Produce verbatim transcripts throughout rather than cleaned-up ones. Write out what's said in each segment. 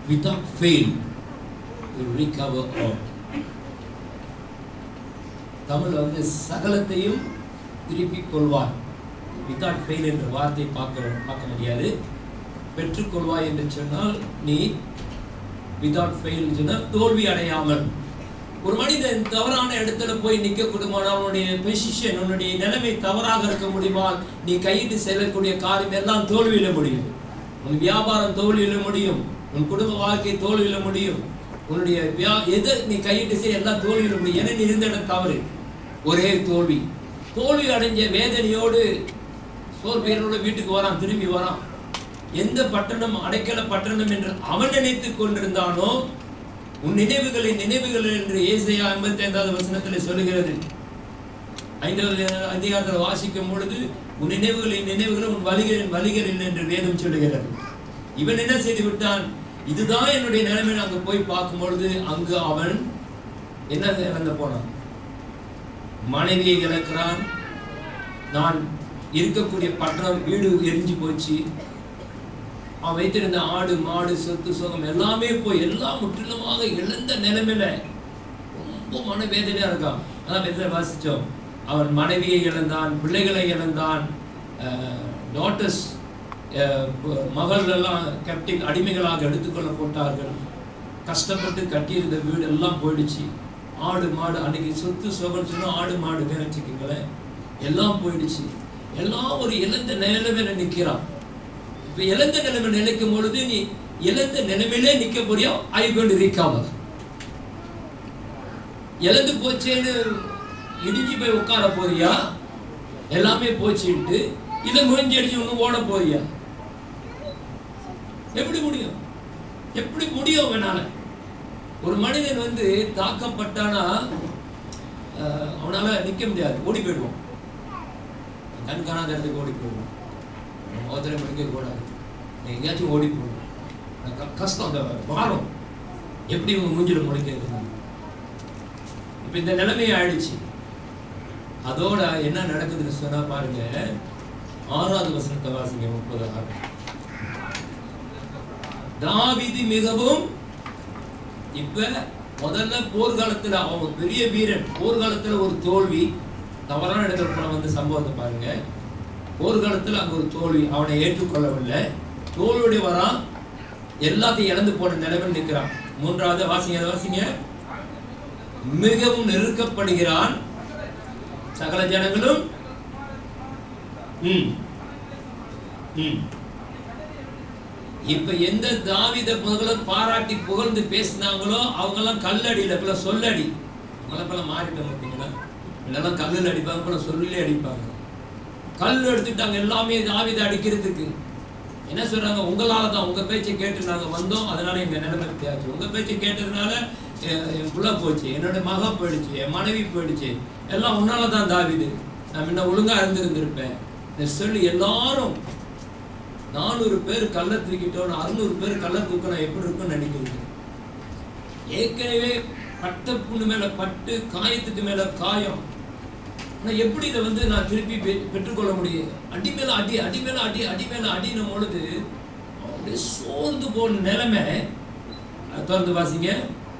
without fail to recover all. தமிழ்ல வந்து சகலத்தையும் திருப்பிக் கொள்வார். without fail என்ற வார்த்தை பார்க்க பார்க்க முடியாது. பெற்றுக்கொள்வாய் என்று சொன்னால் நீ without fail சொன்னால் தோல்வி அடையாமல். ஒரு மனிதன் தவறான இடத்துல போய் நிற்க கூடுமானால் அவனுடைய பொசிஷன், உன்னுடைய நிலைமை தவறாக இருக்க முடியுமால் நீ கையிட்டு செல்லக்கூடிய காரியம் எல்லாம் தோல்வியில முடியும். உன் வியாபாரம் தோல்வியில முடியும், உன் குடும்ப வாழ்க்கை தோல்வியில முடியும், உன்னுடைய எதை நீ கையிட்டு செய்ய எல்லாம் தோல்வியில முடியும். என நீ இருந்த இடம் தவறு, ஒரே தோல்வி. தோல்வி அடைஞ்ச வேதனையோடு சோர்வேரோட வீட்டுக்கு வரான், திரும்பி வரான். எந்த பட்டணம் அடைக்கல பட்டணம் என்று அவன் நினைத்துக் கொண்டிருந்தானோ, உன் நினைவுகளை நினைவுகள் என்று ஏசாயா ஐம்பத்தி ஐந்தாவது வசனத்தில் சொல்லுகிறது. ஐந்தாவது அதிகாரத்தில் வாசிக்கும் பொழுது உன் நினைவுகளின் நினைவுகள் உன் வலிகளின் வலிகள் இல்லை என்று வேதம் சொல்லுகிறது. இவன் என்ன செய்து விட்டான்? இதுதான் என்னுடைய நிலைமை. அங்கு போய் பார்க்கும் பொழுது அங்கு அவன் என்ன இழந்து போனான்? மனைவியை இழக்கிறான். நான் இருக்கக்கூடிய பட்டணம் வீடு எரிஞ்சு போச்சு. அவன் வைத்திருந்த ஆடு மாடு சொத்து சுகம் எல்லாமே போய் எல்லாம் முற்றிலுமாக இழந்த நிலைமையில ரொம்ப மனவேதனையா இருக்கான். அதான் வேதனை வாசிச்சோம். அவன் மனைவியை இழந்தான், பிள்ளைகளை இழந்தான், டாட்டர்ஸ் மகள் எல்லாம் கேப்டிவ் அடிமைகளாக எடுத்துக்கொள்ள போட்டார்கள். கஷ்டப்பட்டு கட்டியிருந்த வீடு எல்லாம் போயிடுச்சு. ஆடு மாடு அன்னைக்கு சொத்து சுகம் சொன்னா ஆடு மாடு வச்சுக்கீங்களேன், எல்லாம் போயிடுச்சு. எல்லாம் ஒரு இழந்த நிலைமையில நிற்கிறான். இப்ப இழந்த நிலைமை நினைக்கும் பொழுது நீ இழந்த நிலைமையிலே நிக்க போறியா? I going to recover. இழந்து போச்சேன்னு இடிஞ்சு போய் உட்கார போறியா? எல்லாமே போச்சுட்டு இதை முயற்சி அடிச்சு ஒண்ணு ஓட போறியா? எப்படி முடியும்? எப்படி முடியும்? வேணால ஒரு மனிதன் வந்து தாக்கப்பட்டானா அவனால நிக்க முடியாது, ஓடி போயிடுவான். கண் காணாத இடத்துக்கு ஓடி போயிடுவான். ஒருத்தரை முடிக்க கூடாது, எங்கேயாச்சும் ஓடி போயிடும். கஷ்டம், அந்த பாரம் எப்படி இவங்க மூஞ்சில முடிக்கிறது? இப்ப இந்த நிலைமையை ஆயிடுச்சு. அதோட என்ன நடக்குதுன்னு சொன்னா பாருங்க, ஆறாவது வசனத்தை வாசிங்க. முப்பதாக தாவீது மிகவும் இப்ப முதல்ல போர்க்காலத்துல அவன் பெரிய வீரன், போர்க்காலத்துல ஒரு தோல்வி, தவறான இடத்துல போன வந்து சம்பவத்தை பாருங்க. போர்க்காலத்துல அங்க ஒரு தோல்வி, அவனை ஏற்றுக்கொள்ளவில்லை, தோல்வியுடைய வரான், எல்லாத்தையும் இழந்து போன நிலைமையில் நிற்கிறான். மூன்றாவது வாசிங்க வாசிங்க மிகவும் நெருக்கப்படுகிறான், சகல ஜனங்களும் இப்ப எந்த தாவீதை முதல்ல பாராட்டி புகழ்ந்து பேசினாங்களோ அவங்க எல்லாம் கல்லடியில இப்ப சொல்லடி மலைப்பெல்லாம் மாறிட்டோம். பார்த்தீங்களா? இதெல்லாம் கல்லுல அடிப்பாங்க, போல சொல்லிலே அடிப்பாங்க. கல் எடுத்துட்டாங்க எல்லாமே தாவீதை அடிக்கிறதுக்கு. என்ன சொல்றாங்க? உங்களால தான், உங்க பேச்சை கேட்டு நாங்க வந்தோம், அதனால எங்க நிலைமை தேச்சு. உங்க பேச்சை கேட்டதுனால என் புள்ள போச்சு, என்னோட மக போயிடுச்சு, என் மனைவி போயிடுச்சு, எல்லாம் உன்னாலதான் தாவீது, நான் முன்ன ஒழுங்கா இருந்திருந்திருப்பேன் சொல்லி எல்லாரும் நானூறு பேர் கல்ல தூக்கிட்டோம், அறுநூறு பேர் கல்ல தூக்கினா எப்படி இருக்குன்னு நினைக்கிறீங்க? ஏற்கனவே பட்ட புண்ணு மேல பட்டு, காயத்துக்கு மேல காயம். ஆனா எப்படி இதை வந்து நான் திருப்பி பெற்றுக்கொள்ள முடியும்? அடி மேல அடி, அடி மேல அடி, அடி மேல அடினும் பொழுது அப்படியே சோர்ந்து போன நிலைமை. தொடர்ந்து வாசிங்க.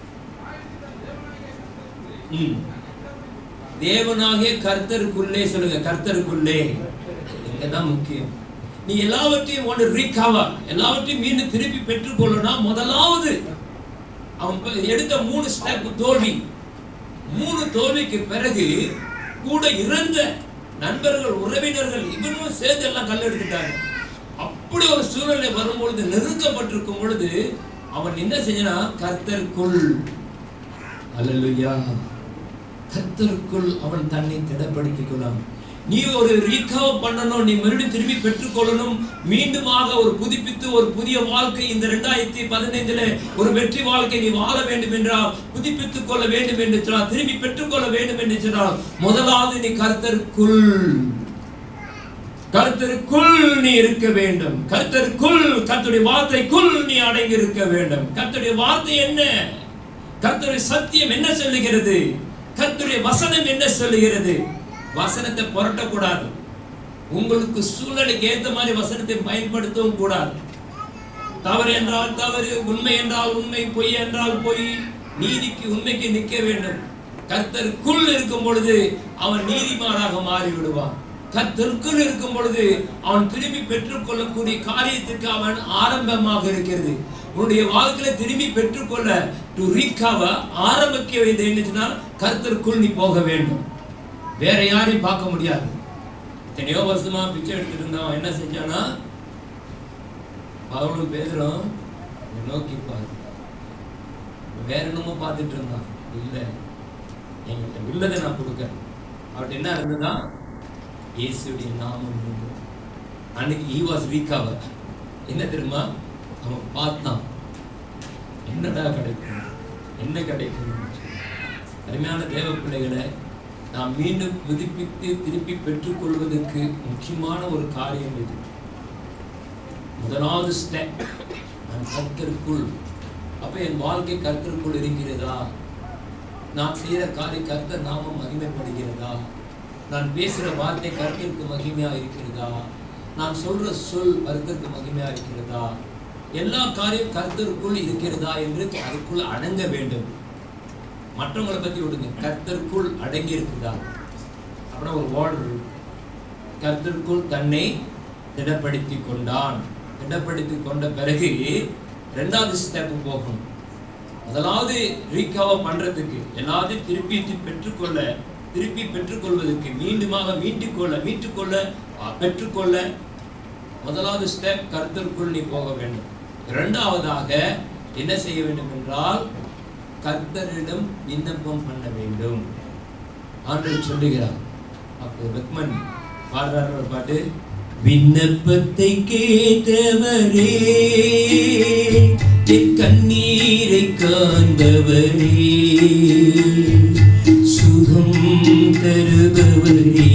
ம் தேவனாகிய கர்த்தருக்குள்ளே சொல்லுங்க, கர்த்தருக்குள்ளே. இதுதான் முக்கியம். நீ எல்லாவற்றையும் ஒன்று ரீகவர், எல்லாவற்றையும் மீண்டும் திருப்பி பெற்றுக்கொள்ளணும். முதலாவது அவன் எடுத்த மூணு ஸ்டெப் தோல்வி. மூணு தோல்விக்கு பிறகு கூட இறந்த நண்பர்கள், உறவினர்கள் இவனும் சேர்ந்து எல்லாம் கல் எடுத்துட்டாங்க. அப்படி ஒரு சூழ்நிலை வரும்பொழுது, நெருக்கப்பட்டிருக்கும் பொழுது அவன் என்ன செஞ்சனா? கர்த்தருக்குள், அல்லேலூயா, கர்த்தருக்குள் அவன் தன்னை திடப்படுத்திக் கொள்ளான். நீ ஒரு ரீகவர் பண்ணணும், நீ மறுபடியும் திரும்பி பெற்றுக்கொள்ளணும், மீண்டுமாக ஒரு புதுப்பித்து ஒரு புதிய வாழ்க்கை இந்த இரண்டாயிரத்தி பதினைந்துல ஒரு வெற்றி வாழ்க்கை நீ வாழ வேண்டும் என்றால், புதுப்பித்துக் கொள்ள வேண்டும் என்று சொன்னால், திரும்பி பெற்றுக்கொள்ள வேண்டும் என்று சொன்னால், முதலாவது நீ கர்த்தருக்குள், கர்த்தருக்குள் நீ இருக்க வேண்டும். கர்த்தருக்குள், கர்த்தருடைய வார்த்தைக்குள் நீ அடங்கி இருக்க வேண்டும். கர்த்தருடைய வார்த்தை என்ன? கர்த்தருடைய சத்தியம் என்ன சொல்லுகிறது? கர்த்தருடைய வசனம் என்ன சொல்லுகிறது? வசனத்தை புரட்டக்கூடாது. உங்களுக்கு சூழ்நிலைக்கு ஏற்ற மாதிரி வசனத்தை பயன்படுத்தவும் கூடாது. தவறு என்றால் தவறு, உண்மை என்றால் உண்மை, பொய் என்றால் பொய். நீதிக்கு உண்மைக்கு நிற்க வேண்டும். கர்த்தருக்குள் இருக்கும் பொழுது அவன் நீதிமானாக மாறி விடுவான். கர்த்தருக்குள் இருக்கும் பொழுது அவன் திரும்பி பெற்றுக் கொள்ளக்கூடிய காரியத்திற்கு அவன் ஆரம்பமாக இருக்கிறது. உன்னுடைய வாழ்க்கையில திரும்பி பெற்றுக்கொள்ள டு ரீகவர் ஆரம்பிக்க வேண்டியது என்னச்சுன்னா கர்த்தருக்குள் நீ போக வேண்டும். வேற யாரையும் பார்க்க முடியாது. எத்தனையோ வருஷமா பிச்சை எடுத்துட்டு இருந்தான். என்ன செஞ்சானா, பவுலும் பேதுரும் நோக்கி பாரு, வேற என்னமோ பார்த்துட்டு இருந்தான். இல்லை, என்கிட்ட உள்ளதை நான் கொடுக்கறேன். அவர்கிட்ட என்ன இருந்ததுன்னா இயேசுடைய நாமம் இருந்தது. அன்னைக்கு he was recovered. என்ன தெரியுமா, அவன் பார்த்தான், என்னடா கிடைக்கும், என்ன கிடைக்கும். அருமையான தேவ பிள்ளைகளை நாம் மீண்டும் புதுப்பித்து திருப்பி பெற்றுக்கொள்வதற்கு முக்கியமான ஒரு காரியம் இது. முதலாவது ஸ்டெப், நான் கர்த்தருக்குள். அப்ப என் வாழ்க்கை கர்த்தருக்குள் இருக்கிறதா? நான் செய்யற காரியம் கர்த்தர் நாமம் மகிமைப்படுகிறதா? நான் பேசுற வார்த்தை கர்த்தருக்கு மகிமையா இருக்கிறதா? நான் சொல்ற சொல் கர்த்தருக்கு மகிமையா இருக்கிறதா? எல்லா காரியம் கர்த்தருக்குள் இருக்கிறதா என்று அதுக்குள் அடங்க வேண்டும். மற்றவங்களை பத்தி விடுங்க, கர்த்தருக்குள் அடங்கி இருக்குதா? அப்புறம் ஒரு வார்டு, கர்த்தருக்குள் தன்னை திடப்படுத்தி கொண்டான். திடப்படுத்தி கொண்ட பிறகு ரெண்டாவது ஸ்டெப் போகணும். முதலாவது ரீகவர் பண்றதுக்கு, எல்லாத்தையும் திருப்பி பெற்றுக்கொள்ள, திருப்பி பெற்றுக்கொள்வதற்கு, மீண்டுமாக மீட்டுக்கொள்ள மீட்டுக்கொள்ள பெற்றுக்கொள்ள முதலாவது ஸ்டெப் கர்த்தருக்குள் நீ போக வேண்டும். இரண்டாவதாக என்ன செய்ய வேண்டும் என்றால் கர்த்தரிடம் விண்ணப்பம் பண்ண வேண்டும். ஆண்டவர் சொல்லுகிறார். அப்போ பெக்மன் பாடுறார் ஒரு பாட்டு, விண்ணப்பத்தை கேட்டவரே, என் கண்ணீரை காண்பவரே, சுகம் தருபவரே,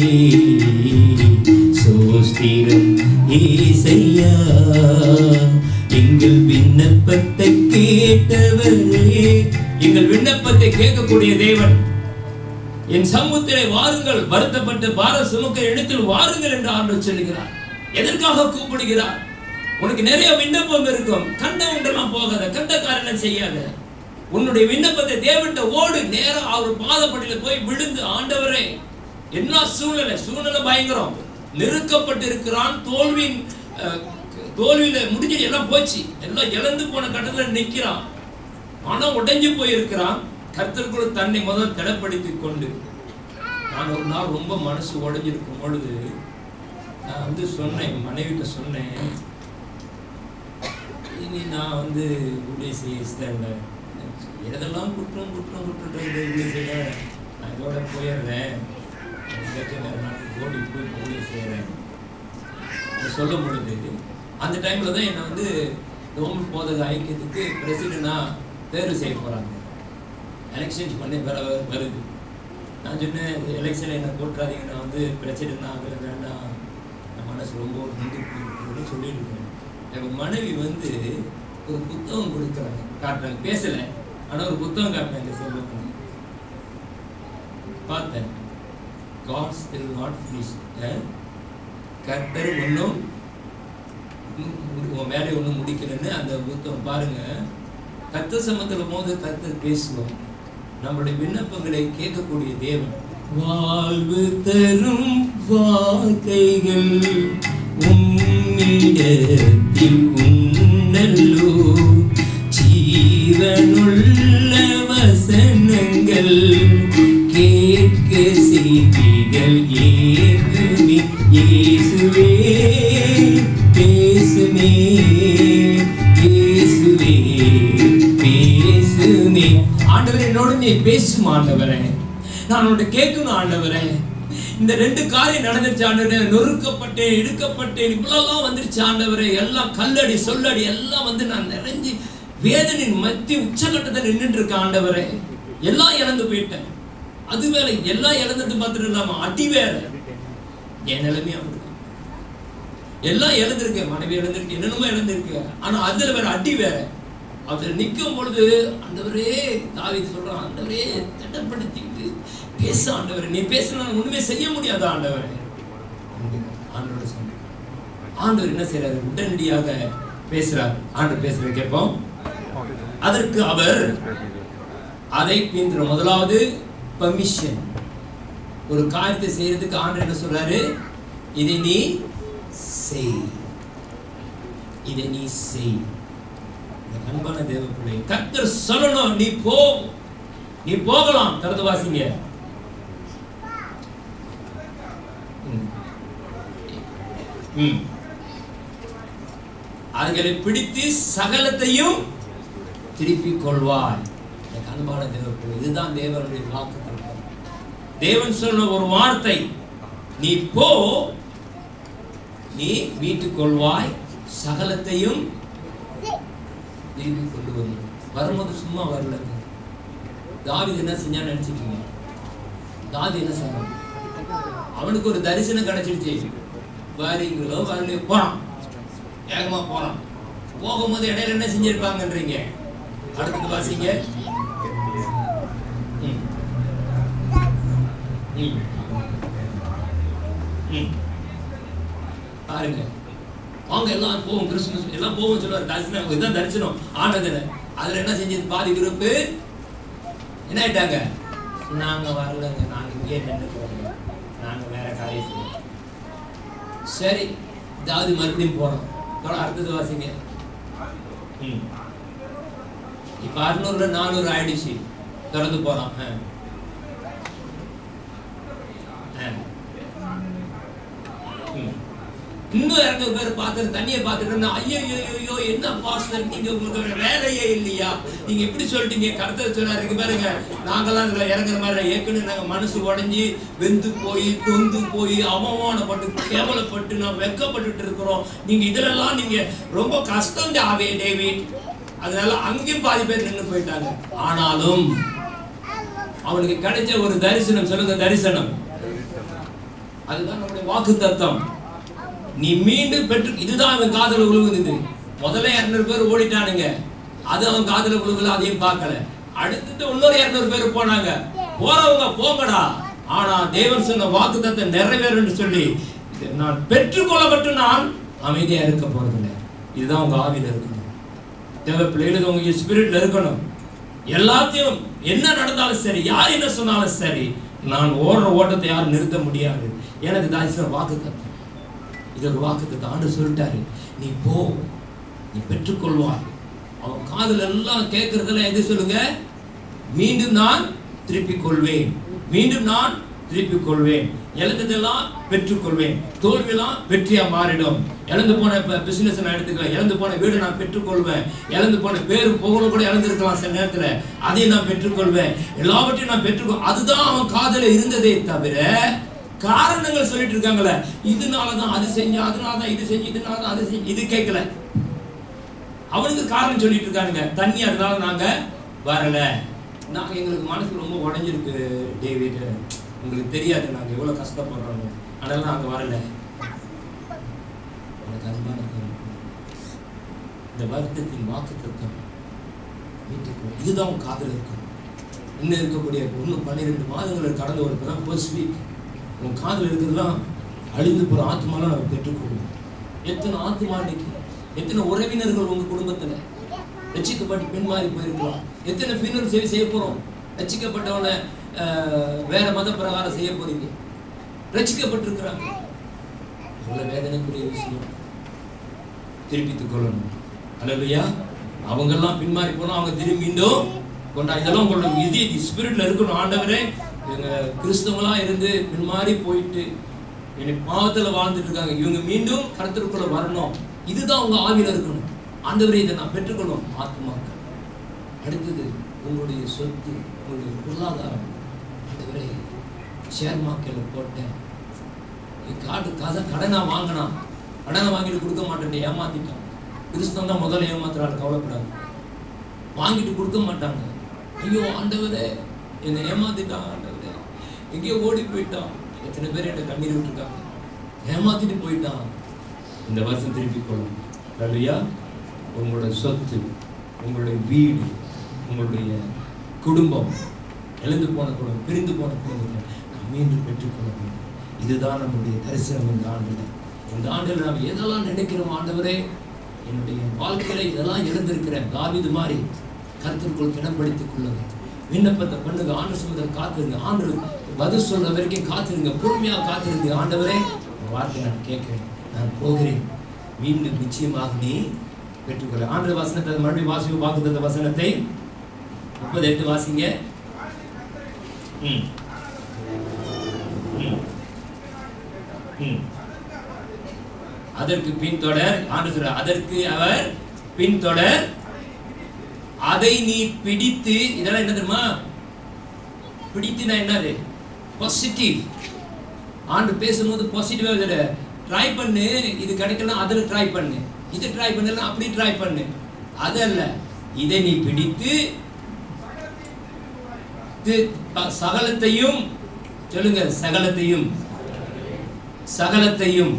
சோஸ்திரம் ஏசையா, எங்கள் விண்ணப்பத்தை கேட்டவரே. எங்கள் விண்ணப்பத்தை கேட்கக்கூடிய தேவன், என் சமூகத்திலே வாருங்கள், வருத்தப்பட்டு பார சுமக்க இடத்தில் வாருங்கள் என்று ஆண்டவர் சொல்லுகிறார். எதற்காக கூப்பிடுகிறார்? உனக்கு நிறைய விண்ணப்பம் இருக்கும், கண்ட உண்டெல்லாம் போகாத, கண்ட காரணம் செய்யாத. உன்னுடைய விண்ணப்பத்தை தேவன்கிட்ட ஓடு, நேரம் அவர் பாதப்படியில போய் விழுந்து, ஆண்டவரே, எல்லா சூழ்நிலை சூழ்நிலை பயங்கரம், நெருக்கப்பட்டு இருக்கிறான், தோல்வியின் தோல்வியில முடிஞ்சு எல்லாம் போச்சு, எல்லாம் இழந்து போன கட்டத்தில் நிற்கிறான், மனம் உடைஞ்சு போயிருக்கிறான். கர்த்தருக்குள்ள தன்னை முதல் திடப்படுத்தி கொண்டு, நான் ஒரு நாள் ரொம்ப மனசு உடைஞ்சிருக்கும் பொழுது நான் வந்து சொன்னேன், மனைவிட்ட சொன்னேன், இனி நான் வந்து ஊழிய செய்ய இஷ்டம், எதெல்லாம் குற்றம் குற்றம் குற்றம் ஊழிய செய்ய நான் இதோட போயிடுறேன், வேறு நாட்டுக்கு ஓடி போய் ஊழிய செய்கிறேன் சொல்லும் பொழுது, அந்த டைமில் தான் என்னை வந்து ரோமன் போதக ஐக்கியத்துக்கு பிரசிடெண்டாக தேர்வு செய்ய போகிறாங்க. எலெக்ஷன்ஸ் பண்ணி வர வருது. நான் சொன்னேன், எலெக்ஷனில் என்ன போட்டுறாதீங்க, நான் வந்து பிரசிடெண்ட் ஆகலை, வேண்டாம், என் மனசு ரொம்ப முந்திட்டு சொல்லிட்டு இருக்கேன். எங்கள் மனைவி வந்து ஒரு புத்தகம் கொடுக்குறாங்க, காட்டுறாங்க, பேசலை, ஆனால் ஒரு புத்தகம் காட்டுறாங்க, சொல்லுவாங்க. பார்த்தேன், God still not finished. கர்த்தர் ஒன்றும் உன் வேலையை ஒன்றும் முடிக்கலன்னு அந்த புத்தகம் பாருங்க. கர்த்தர் சமத்துல போது கர்த்தர் பேசுவோம். நம்முடைய விண்ணப்பங்களை கேட்கக்கூடிய தேவன். வாழ்வு தரும் வார்த்தைகள் உம்மிடத்தில் உன்னல்லோ, ஜீவனுள்ள வசனங்கள் கேட்க செய்திகள் ஏங்குமே. இயேசுவே பேசுமே, இயேசுவே பேசுமே. ஆண்டவரே, என்னோட நீ பேசும் ஆண்டவரே, நான் உன்னை கேட்கணும் ஆண்டவரே. இந்த ரெண்டு காரியம் நடந்துருச்சு ஆண்டவரே, நொறுக்கப்பட்டேன், இடுக்கப்பட்டேன், இவ்வளவுலாம் வந்துருச்சு ஆண்டவரே. எல்லாம் கல்லடி சொல்லடி எல்லாம் வந்து நான் நிறைஞ்சு வேதனின் மத்திய உச்சகட்டத்தில் நின்றுட்டு இருக்க ஆண்டவரே. எல்லாம் இழந்து போயிட்டேன். அது வேற, எல்லாம் இழந்தது பார்த்துட்டு இல்லாம அடி வேற. என் நிலைமையா இருக்கு, எல்லாம் இழந்திருக்கேன், மனைவி இழந்திருக்கு, என்னென்னமோ இழந்திருக்கு, ஆனா அதுல வேற அடி வேற. அதுல நிற்கும் பொழுது ஆண்டவரே, தாவீது சொல்றான், ஆண்டவரே திடப்படுத்திட்டு பேச ஆண்டவரே, நீ பேசினா ஒண்ணுமே செய்ய முடியாது ஆண்டவரே. ஆண்டவர் சொன்ன ஆண்டவர் என்ன செய்யறாரு, உடனடியாக பேசுறார். ஆண்டவர் பேசுறது கேட்போம். அதற்கு அவர் அதை பின்பற்ற முதலாவது பெர்மிஷன். ஒரு காரியத்தை செய்யறதுக்கு ஆண்டவர் என்ன சொல்றாரு? இதை நீ செய், இதை நீ செய். அன்பான தேவ பிள்ளை, கர்த்தர் சொல்லணும் நீ போ, நீ போகலாம். திறந்து வாசிங்க. அதுகளை பிடித்து சகலத்தையும் திருப்பிக் கொள்வாய். அன்பான தேவ பிள்ளை, இதுதான் தேவனுடைய வாக்கு. தேவன் சொன்ன ஒரு வார்த்தை, நீ போ, நீ மீட்டுக் கொள்வாய், சகலத்தையும் திருப்பி கொண்டு வந்து. வரும்போது சும்மா வரல. தாவீது என்ன செஞ்சான்னு நினைச்சிருக்கீங்க? தாவீது என்ன சொன்னான்? அவனுக்கு ஒரு தரிசனம் கிடைச்சிருச்சு. வரீங்களோ வரலையோ போறான், வேகமா போறான். போகும்போது இடையில என்ன செஞ்சிருப்பாங்கன்றீங்க? அடுத்தது வாசிங்க. பாருங்க, அவங்க எல்லாம் போவோம், கிறிஸ்துமஸ் எல்லாம் போவோம் சொல்லுவார். தரிசனம் இதுதான் தரிசனம் ஆனதுல. அதுல என்ன செஞ்சது? பாதி குரூப்பு என்ன ஆயிட்டாங்க? நாங்க வரலங்க, நாங்க இங்கே நின்றுக்கிறோங்க, நாங்க வேற காரியம் செய்யணும். சரி, இதாவது மறுபடியும் போறோம். அடுத்தது வாசிங்க. இப்ப அறுநூறுல நானூறு ஆயிடுச்சு. தொடர்ந்து போறோம். இன்னும் இரண்டு பேர் பார்த்து தண்ணியை பார்த்துட்டு ஐயோ ஐயோ என்ன பாஸ்டர் நீங்க உங்களுக்கு வேலையே இல்லையா? நீங்க எப்படி சொல்லிட்டீங்க? கர்த்தர் சொன்னாரு பாருங்க, நாங்கெல்லாம் இதுல இறங்குற மாதிரி ஏற்கனவே நாங்க மனசு உடஞ்சி வெந்து போய் தொந்து போய் அவமானப்பட்டு கேவலப்பட்டு நான் வெக்கப்பட்டு இருக்கிறோம். நீங்க இதுலெல்லாம் நீங்க ரொம்ப கஷ்டம் ஆவே டேவிட். அதனால அங்கேயும் பாதி பேர் நின்று போயிட்டாங்க. ஆனாலும் அவனுக்கு கிடைச்ச ஒரு தரிசனம். சொல்லுங்க, தரிசனம். அதுதான் நம்முடைய வாக்கு தத்தம். நீ மீண்டும் பெற்று, இதுதான் அவன் காதல விழுகுது. முதல்ல இருநூறு பேர் ஓடிட்டானுங்க, அது அவன் காதல விழுகல, அதையும் பார்க்கல. அடுத்துட்டு இன்னொரு இருநூறு பேர் போனாங்க. போறவங்க போங்கடா, ஆனா தேவன் சொன்ன வாக்கு தத்தம் நிறைவேறும்னு சொல்லி நான் பெற்றுக்கொள்ளப்பட்டு நான் அமைதியா இருக்க போறதில்லை. இதுதான் உங்க ஆவியில இருக்கணும். தேவ பிள்ளைகளுக்கு உங்க ஸ்பிரிட்ல இருக்கணும். எல்லாத்தையும் என்ன நடந்தாலும் சரி, யார் என்ன சொன்னாலும் சரி, நான் ஓடுற ஓட்டத்தை யாரும் நிறுத்த முடியாது. எனக்கு தான் வாக்கு தத்தம். இதற்கு வாக்குத்தத்தம் ஆண்டவர் சொல்லிட்டாரு, நீ போ, நீ பெற்றுக்கொள்வாய். அவன் காதுல எல்லாம் கேட்கறதெல்லாம் எது சொல்லுங்க? மீண்டும் நான் திருப்பிக் கொள்வேன், மீண்டும் நான் திருப்பிக் கொள்வேன், இழந்ததெல்லாம் பெற்றுக்கொள்வேன், தோல்வியெல்லாம் வெற்றியா மாறிடும். இழந்து போன பிசினஸ் நான் எடுத்துக்கிறேன், இழந்து போன வீடு நான் பெற்றுக்கொள்வேன், இழந்து போன பேரு புகழும் கூட இழந்திருக்கலாம் சில நேரத்துல, அதையும் நான் பெற்றுக்கொள்வேன், எல்லாவற்றையும் நான் பெற்றுக்கொள். அதுதான் அவன் காதுல இருந்ததே தவிர காரணங்கள் சொல்லிட்டு இருக்காங்களே, இதனாலதான் அது செஞ்ச, அதனாலதான் இது செஞ்சு, இதனாலதான் அது செஞ்சு, இது கேட்கல. அவனுக்கு காரணம் சொல்லிட்டு இருக்கானுங்க. தண்ணி அதனால நாங்க வரல, நாங்க எங்களுக்கு மனசு ரொம்ப உடைஞ்சிருக்கு டேவிட், உங்களுக்கு தெரியாது நாங்க எவ்வளவு கஷ்டப்படுறோம், அதனால நாங்க வரல. இந்த வருத்தத்தின் வாக்கு தத்தம் வீட்டுக்கு இதுதான் உங்க காதல் இருக்கணும். இன்னும் இருக்கக்கூடிய ஒன்னு பன்னிரெண்டு மாதங்கள் கடந்து ஒரு தான் ஃபர்ஸ்ட் வீக் உன் காதல் இருக்கிறதுலாம் அழிந்து போற ஆத்மாலாம் நம்ம பெற்றுக்கொள்வோம். எத்தனை ஆத்மா இன்னைக்கு, எத்தனை உறவினர்கள் உங்க குடும்பத்துல ரட்சிக்கப்பட்டு பின்மாறி போயிருக்கலாம். எத்தனை ஃபியூனரல் சேவை செய்ய போறோம். ரட்சிக்கப்பட்டவனை வேற மத பிரகாரம் செய்ய போறீங்க, ரட்சிக்கப்பட்டிருக்கிறாங்க. இவ்வளவு வேதனைக்குரிய விஷயம். திருப்பித்துக் கொள்ளணும். அல்லேலூயா. அவங்க எல்லாம் பின்மாறி போனா அவங்க திரும்பி மீண்டும் கொண்டா, இதெல்லாம் உங்களோட இது ஸ்பிரிட்ல இருக்கணும். ஆண்டவரே, இவங்க கிறிஸ்தவங்களா இருந்து பின்மாறி போயிட்டு எனக்கு பாவத்துல வாழ்ந்துட்டு இருக்காங்க, இவங்க மீண்டும் கர்த்தருக்குள்ள வரணும். இதுதான் உங்க ஆவியில இருக்கணும். ஆண்டவரே, இதை நான் பெற்றுக்கொள்ளும் ஆத்மாக்கள். அடுத்தது உங்களுடைய சொத்து, உங்களுடைய பொருளாதாரம். ஆண்டவரே, ஷேர் மார்க்கெட்ல போட்டேன், காடு கதை கடனா வாங்கினா, கடனை வாங்கிட்டு கொடுக்க மாட்டேன், ஏமாத்திட்டான். கிறிஸ்தவம் தான் முதல்ல ஏமாத்துறாரு, கவலைப்படாது. வாங்கிட்டு கொடுக்க மாட்டாங்க. ஐயோ ஆண்டவரே, என்னை ஏமாத்திட்டான், ஆண்டவரே எங்கேயோ ஓடி போயிட்டான். எத்தனை பேர் என்ன கண்ணீர் விட்டுருக்காங்க, ஏமாத்திட்டு போயிட்டான். இந்த வருஷம் திருப்பி கொள்ளும். அல்லேலூயா. உங்களுடைய சொத்து, உங்களுடைய வீடு, உங்களுடைய குடும்பம், எழுந்து போன குடும்பம், பிரிந்து போன குடும்பத்தை நாம் மீண்டும் பெற்றுக்கொள்ள வேண்டும். இதுதான் நம்முடைய தரிசனம். இந்த ஆண்டில் இந்த ஆண்டில் நாம் எதெல்லாம் நினைக்கிறோம், ஆண்டவரே என்னுடைய வாழ்க்கையில இதெல்லாம் இழந்திருக்கிறேன். தாவீது மாதிரி கர்த்தருக்குள் திடப்படுத்திக் கொள்ளுங்க. விண்ணப்பத்தை பண்ணுங்க. ஆண்டு சொல்வதற்கு காத்திருங்க. ஆண்டு பதில் சொல்ற வரைக்கும் காத்திருங்க. பொறுமையா காத்திருங்க. ஆண்டவரே, வார்த்தை நான் கேட்கிறேன், நான் போகிறேன், மீண்டும் நிச்சயமாக நீ பெற்றுக்கொள்ள. ஆண்டு வசனத்தை மறுபடியும் வாசிப்பு வாக்குத்தத்த வசனத்தை முப்பது எட்டு வாசிங்க. ம் ம் ம் அதற்கு பின்தொடர். ஆண்டு சொல்ற, அதற்கு அவர் பின்தொடர், அதை நீ பிடித்து. இதெல்லாம் என்ன தெரியுமா? பிடித்துனா என்னது? பாசிட்டிவ். ஆண்டு பேசும்போது பாசிட்டிவா இதில் ட்ரை பண்ணு, இது கிடைக்கலாம் அதில் ட்ரை பண்ணு, இது ட்ரை பண்ணலாம் அப்படி ட்ரை பண்ணு, அதல்ல. இதை நீ பிடித்து சகலத்தையும் சொல்லுங்க, சகலத்தையும் சகலத்தையும்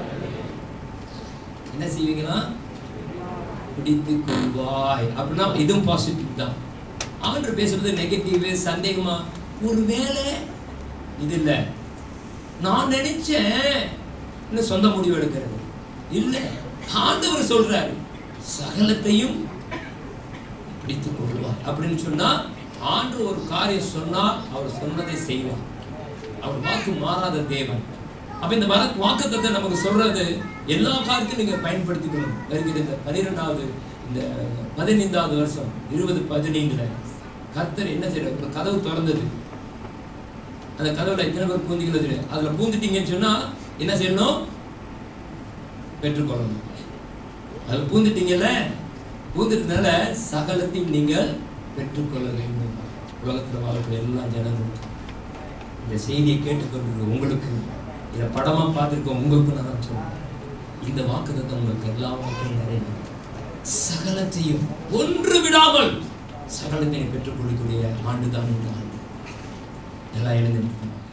என்ன செய்வீங்களா? பிடித்து கொள்வாய். அப்படின்னா இதுவும் பாசிட்டிவ் தான். அவன் பேசுறது நெகட்டிவ், சந்தேகமா, ஒருவேளை இது இல்ல, நான் நினைச்சேன் சொந்த முடிவு எடுக்கிறது இல்ல. ஆண்டவர் சொல்றாரு சகலத்தையும் பிடித்துக் கொள்வார் அப்படின்னு சொன்னா, ஆண்டு ஒரு காரியம் சொன்னா அவர் சொன்னதை செய்வார். அவர் வாக்கு மாறாத தேவன். அப்ப இந்த வாக்குத்தத்தை நமக்கு சொல்றது எல்லா காரியத்தையும் நீங்க பயன்படுத்திக்கணும். வருகிற இந்த பனிரெண்டாவது இந்த பதினைந்தாவது வருஷம் இருபது பதினைந்துல கர்த்தர் என்ன செய்யற, ஒரு கதவு திறந்தது. அந்த கதவுல எத்தனை பேர் பூந்திக்கிறது? அதுல பூந்துட்டீங்கன்னு சொன்னா என்ன செய்யணும்? பெற்றுக்கொள்ளணும். அதுல பூந்துட்டீங்கல்ல, பூந்துட்டதுனால சகலத்தையும் நீங்கள் பெற்றுக்கொள்ள வேண்டும். உலகத்தில் வாழக்கூடிய எல்லா ஜனங்களும் இந்த செய்தியை கேட்டுக்கொண்டிருக்க உங்களுக்கு, இதை படமா பார்த்துருக்கோம் உங்களுக்கு நான் சொல்றேன், இந்த வாக்குத்தத்தம் உங்களுக்கு எல்லா வாக்கையும் நிறைய சகலத்தையும் ஒன்று விடாமல் சகலத்தையும் பெற்றுக்கொள்ளக்கூடிய ஆண்டு தான் இந்த ஆண்டு. எல்லாம் எழுந்து